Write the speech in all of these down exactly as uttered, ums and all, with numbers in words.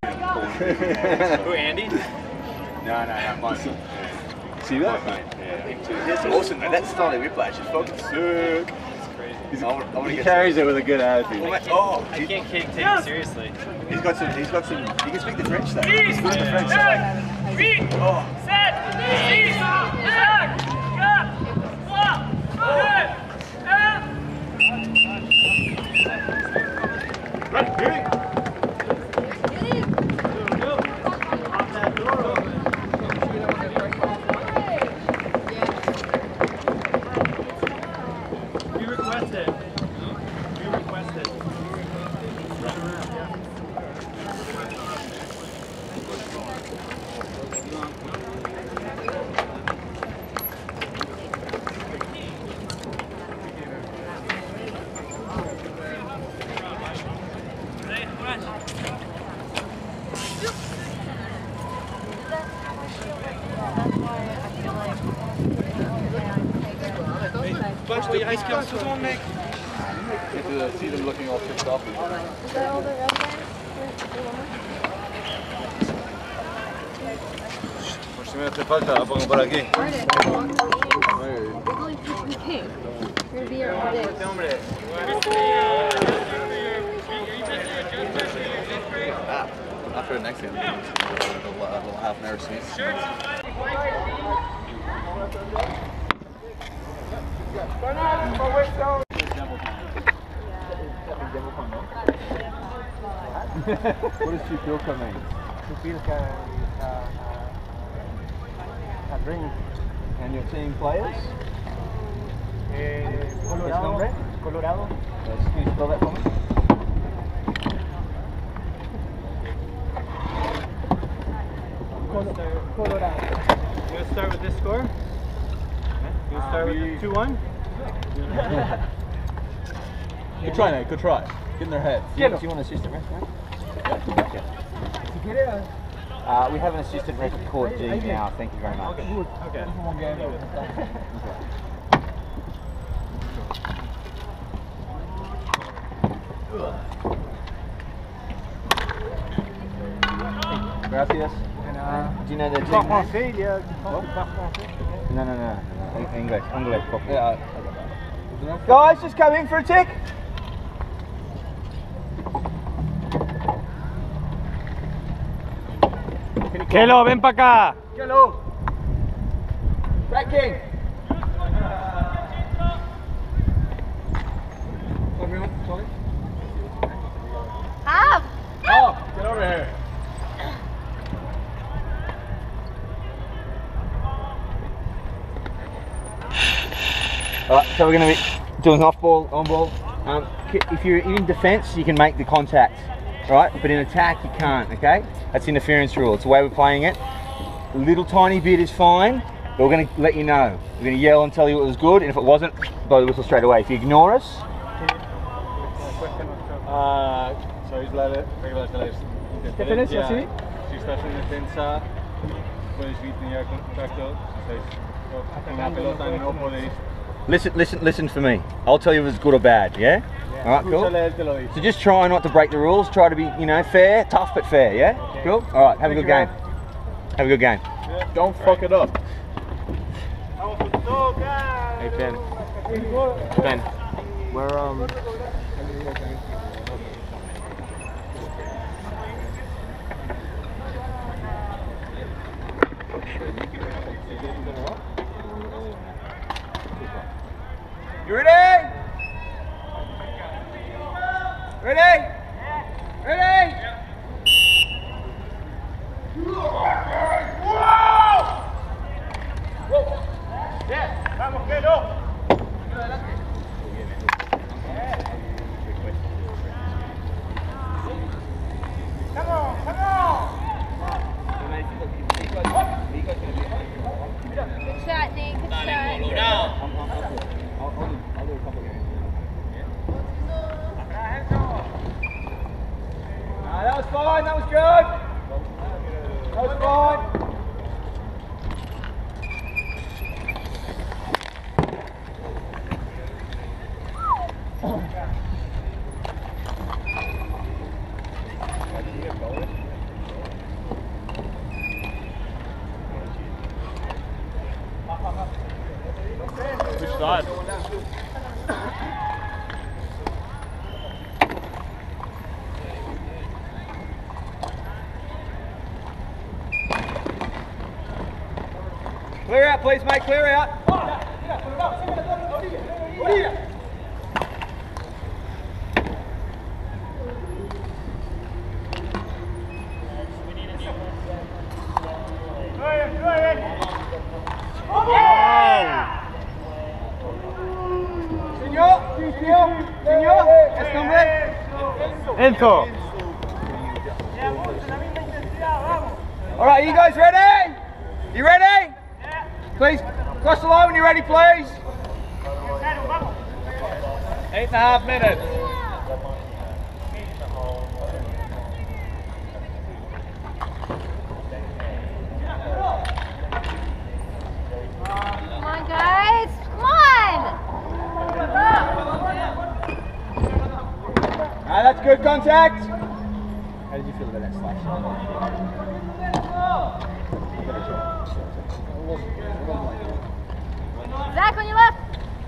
Who, Andy? No, no, no, mine. See that? Yeah. That's awesome, man. That Stanley Whiplash is fucking sick. He's, I wanna, I wanna he get carries some. it with a good attitude. Oh, mate, oh, I he, can't take it seriously. he's got some. He's got some. He can speak the French though. He's good at the French. So like, Read, oh, set, six, back, up, up, good, right, here. We requested. We requested. Bunch de ice cream secondes, mec. Get to see them looking all pissed off. Is that all the red Por si me hace falta, la pongo por aquí. You're gonna be here all day. Ah, after the next game, a little half an hour sneak. What does Chupilca mean? Chupilca is uh, uh, a drink. And your team players? Eh, Colorado. Colorado. Yes, can you spell that for me? Colorado. You gonna start with this score? You gonna start with two one? Good try, mate. Good try. Get in their heads. Do you, Do do you want an assistant ref, mate? Yeah. Uh, we have an assistant ref called G now. Thank you very much. Okay. Gracias. And, uh, Do you know the tu team parles name? français, il y a... Tu parles français? No, no, no. no. English. English. Yeah. Guys, just come in for a tick. Kelo, ven para acá. Hello. Tracking. Up! Oh, get over here. Alright, so we're going to be doing off ball, on ball. Um, if you're in defence, you can make the contact, right? But in attack, you can't, okay? That's interference rule. It's the way we're playing it. A little tiny bit is fine, but we're going to let you know. We're going to yell and tell you it was good, and if it wasn't, blow the whistle straight away. If you ignore us, Ah, ¿Sabéis la reglas de la interferencia? ¿sí? Si estás en defensa, puedes tener contacto. Si estáis con la pelota, no podéis. listen, listen, listen for me. I'll tell you if it's good or bad, yeah? All right, cool. Escúchale, él te lo dice. So just try not to break the rules. Try to be, you know, fair, tough but fair, yeah? Cool? All right, have a good game. Have a good game. Don't fuck it up. Hey Ben. Ben. Where um You ready? Ready? Ready? Good shot, Nate. Good shot. Ah, that was fine, that was good. That was fine. Clear out, please, mate. Clear out. Señor, señor, señor, ¿es nombre? Enzo. All right, you guys ready? You ready? Please, cross the line when you're ready, please. Eight and a half minutes. Come on, guys. Come on. Ah, that's good contact. How did you feel about that slash? Zach, on your left.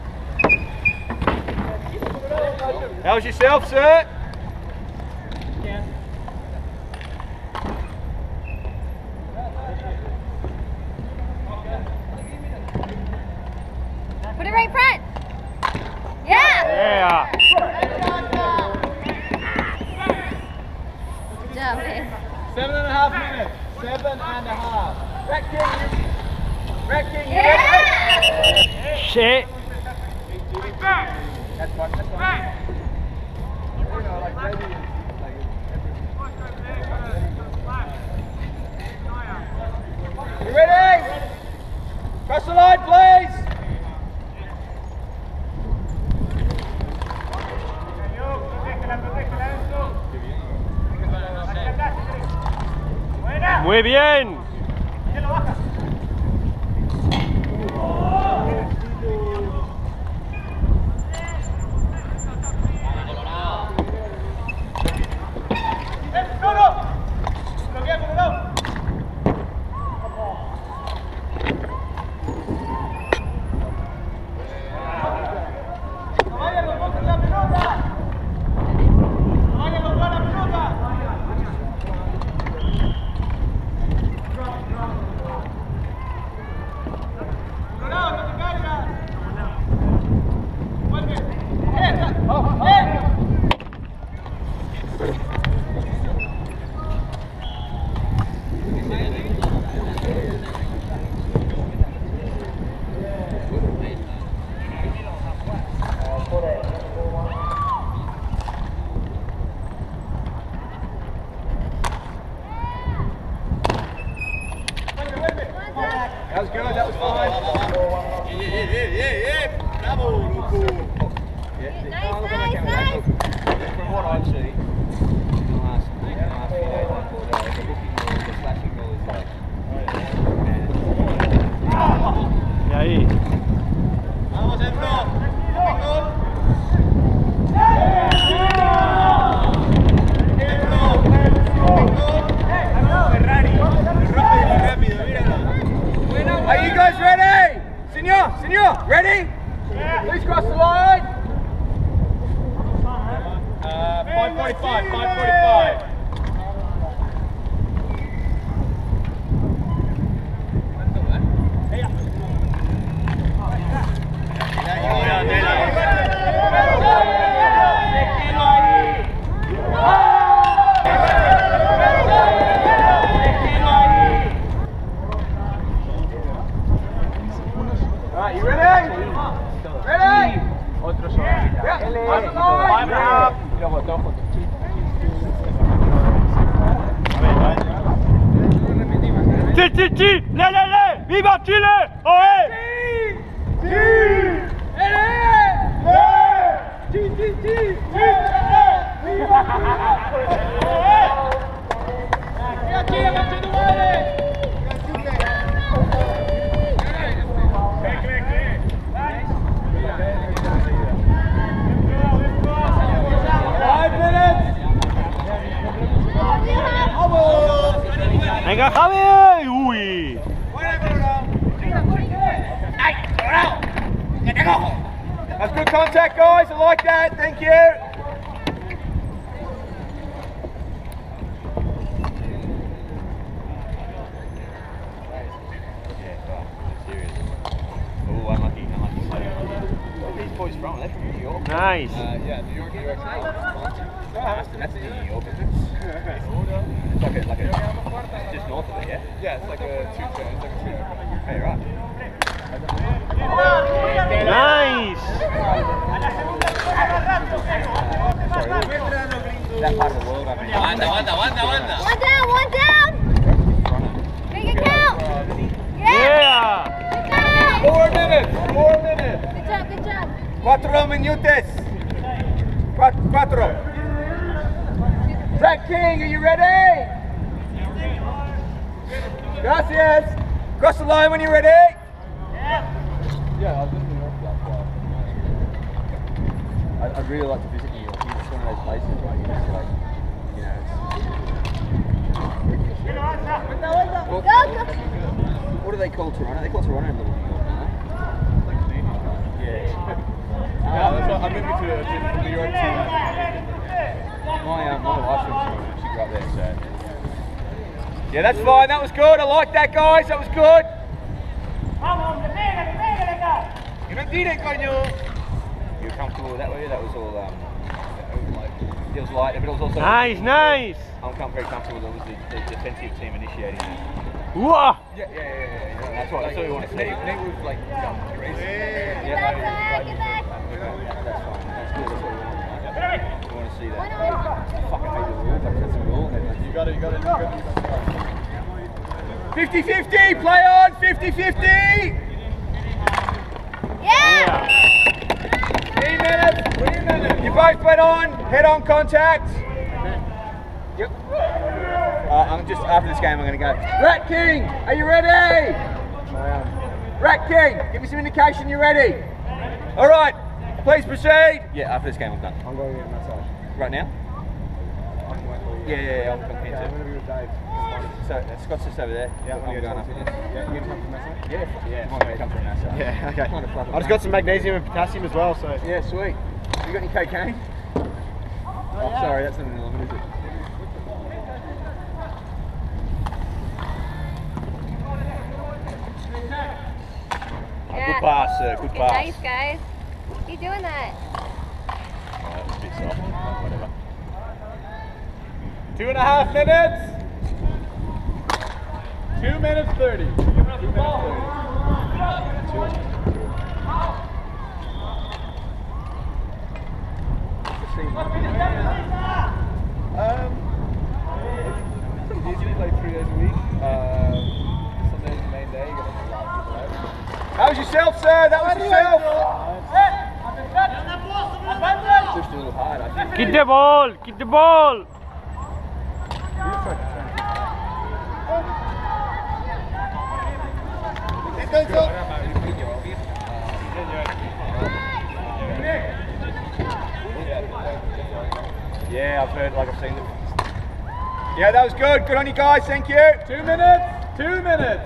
How's yourself, sir? Put it right front. Yeah. Yeah. Good job, man. Seven and a half minutes. Seven and a half. Rat King. Rat King. Yeah. Shit. That's fine. That's fine. You ready? Cross the line, please. Muy bien. That was good, that was fine. Yeah, yeah, yeah, yeah, yeah. Bravo, Luku. Yeah, Nice, nice, nice. from what I've seen, in the last, in the last few days, like, the, the looking goal, the slashing goal is like, Y ahí. Vamos, Enzo. Are you guys ready? Senor, senor, ready? Yeah. Please cross the line. Uh, five forty-five, five forty-five. Alright, you ready? Ready? Otro solo. Yeah. Cross the line. Y lo botó junto. Sí, sí, sí. Le, le, le. ¡Viva Chile! ¡Oe! Venga, Javi. Uy. That's good contact, guys. I like that. Thank you. Nice. Uh, yeah, New York, New York. That's that's in New York, isn't it? It's like a, like a, it's just north of it, yeah? Yeah, it's like a two train. It's like a train. Hey, right. Nice. That part of the world, I mean. One down, one down. Make it count. Yeah. Yeah. Four minutes. Four minutes. Good job, good job. Cuatro minutos. Quat- Cuatro. Brad King, are you ready? Gracias. Cross the line when you're ready. Yeah, I was in New York last while. I'd, I'd really like to visit New York. It's one of those places, right? You just like, you know, it's... Go, go. What do they call Toronto? They call Toronto Little New York, don't they? Yeah. Yeah, that's what, I'm in between a team from New York too. My, um, my wife's from Toronto. She grew up there, so... Yeah, that's fine. That was good. I like that, guys. That was good. You're comfortable with that, were you? That was all, um, it was light, but it was also... Nice, nice. I'm com- very comfortable that it was the, the defensive team initiating that. Whoa. Yeah, yeah, yeah, yeah, yeah. That's what, that's what we want to see. Nate, Nate was like, um, crazy. Get back, Zach, get back. Okay, that's fine. That's good. That's what we want. We want to see that. One on. I fucking hate the rule, but that's the rule. You got it, you got it, you got it. fifty fifty, play on, fifty fifty! Yeah. Three minutes, three minutes. You both went on, head on contact. Yep. Uh, I'm just, after this game I'm going to go. Rat King, are you ready? I am. Rat King, give me some indication you're ready. All right, please proceed. Yeah, after this game I'm done. I'm going to get a massage. Right now? Yeah, yeah, yeah, I'm coming Yeah, I'm too. going to be with Dave. So, uh, Scott's just over there. Yeah, I'm I'm going going after to this. Yeah, you come for a massage? Yeah, yeah. I'm going to come for a massage. Yeah, okay. Kind of fluff it, I just mate. got some magnesium and potassium as well, so. Yeah, sweet. You got any cocaine? Oh, sorry, that's not an element, is it? Yeah. Good pass, sir. Good Good, pass. nice, guys. Keep doing that. Oh, that was a bit soft, but whatever. Two and a half minutes. Two minutes thirty. Two minutes thirty. Um, usually like three days a week. Um, Sunday's the main day. You got a lot of people out. That was yourself, sir. That was yourself. Pushed a little hard. I think. Get the ball. Get the ball. Yeah, I've heard, like I've seen them. Yeah, that was good. Good on you guys. Thank you. Two minutes. Two minutes.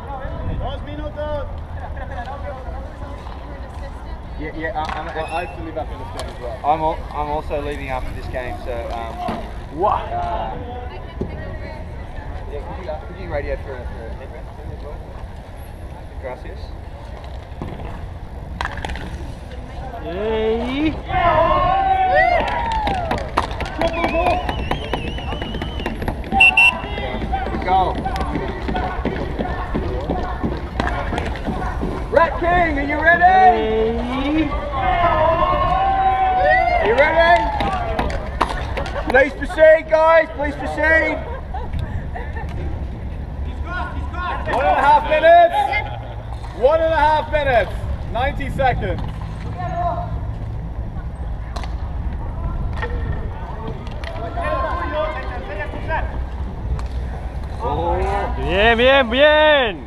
Yeah, yeah. I- I'm, Well, I have to leave after this game as well. I'm, al- I'm also leaving after this game, so um, Wow. uh, yeah, could you, uh, could you radio for, for a headband as well? Gracias. Hey. Good goal. Rat King, are you ready? Hey. Are you ready? Please proceed, guys. Please proceed. One and a half minutes. One and a half minutes. Ninety seconds. Oh. Bien, bien, bien.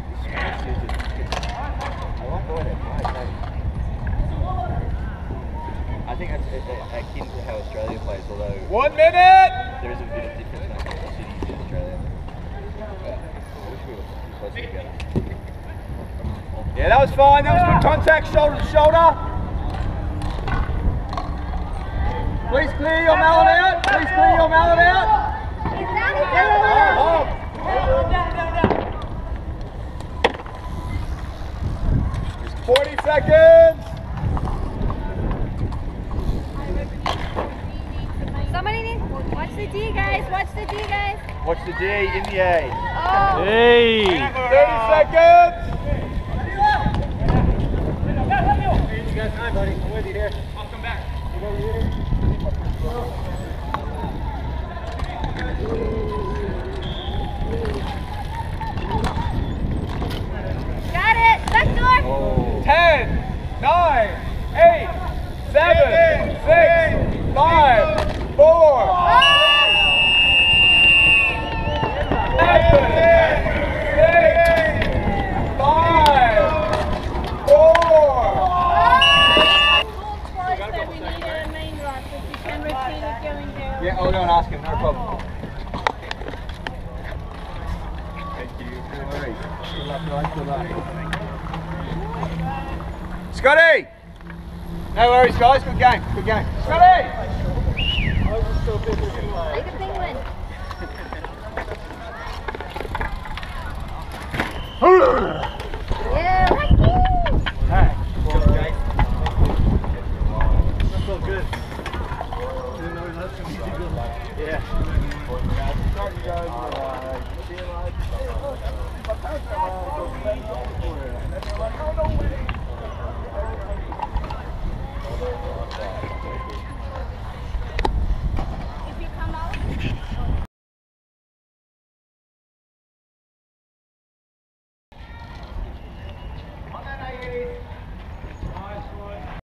I think that's akin to how Australia plays, although One minute. there is a bit of difference when it comes to cities in Australia. But I wish we were closer together. Yeah, that was fine. That was good contact, shoulder to shoulder. Please clear your mallet out. Please clear your mallet out. Forty seconds. in the A. Oh. Hey! thirty seconds! You got time, buddy. I'm with you here. I'll come back. Got it. Back door. ten, nine, eight, seven, six, five, four, seven, six, five, four. Rule twice that we needed a main run, so if you can repeat it going down. Yeah, I'll go and ask him, no problem. Thank you. No worries. Good luck, guys, good luck. Scotty! No worries, guys, good game, good game. Scotty! Like a penguin. Yeah, like you. That felt good. Didn't know he left some easy. Yeah. Sorry, guys.